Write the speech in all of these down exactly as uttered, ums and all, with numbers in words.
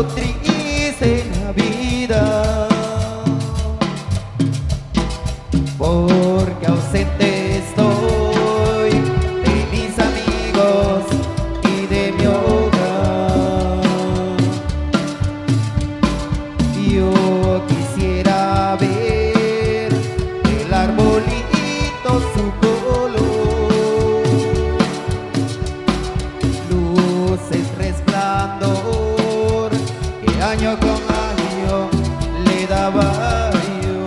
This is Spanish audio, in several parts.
lo triste en la vida, porque ausente estoy de mis amigos y de mi hogar. Yo quisiera ver el arbolito su color, luces, resplandor, que año con año le daba yo.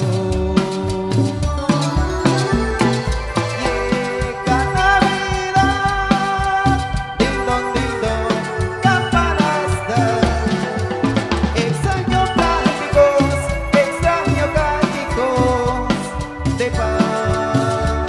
Llega Navidad, ding dong, ding dong, campanas dan. Extraño cánticos, extraño cánticos de paz.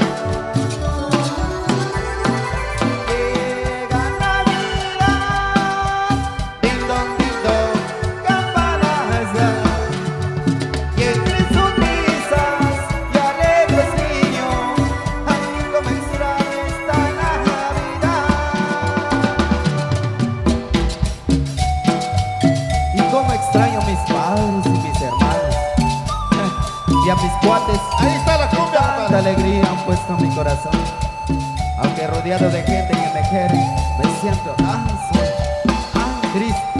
Llega Navidad, ding dong, ding dong, campanas dan. Y entre sonrisas y alegres niños, así comenzará esta Navidad. Y cómo extraño a mis padres y mis hermanos, y a mis cuates. Ahí está la cumbia, Tanta compadre. alegría han puesto en mi corazón. Aunque rodeado de gente que me quiere, me siento tan solo, tan triste.